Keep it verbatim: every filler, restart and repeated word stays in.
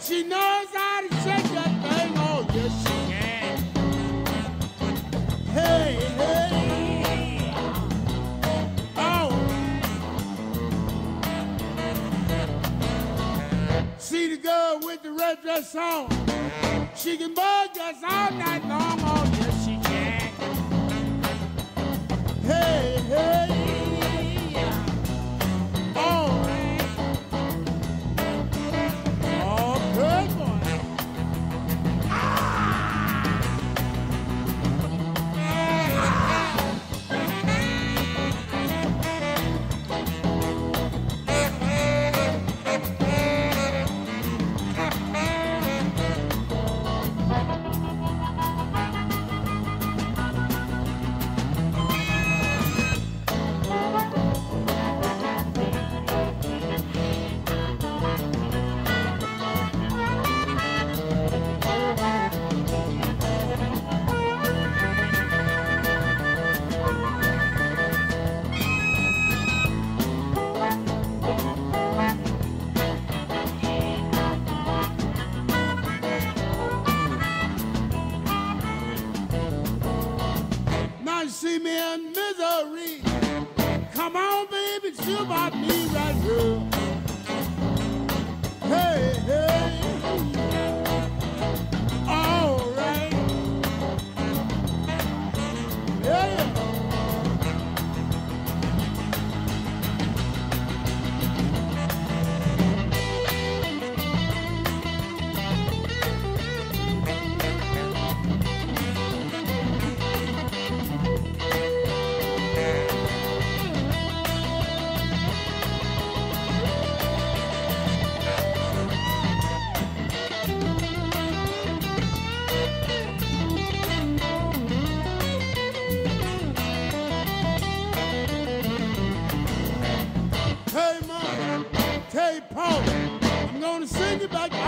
She knows how to shake that thing. Oh, yes, she can. Hey, hey. Oh. See the girl with the red dress on. She can bug us all night long. Oh, yes, she can. Hey, hey. Oh. Oh, good boy. Now you see me in misery. Come on, baby, it's you about me right here. Hey, hey. All right. Yeah, yeah. Hey, Mom. Hey, Paul. I'm gonna sing it back.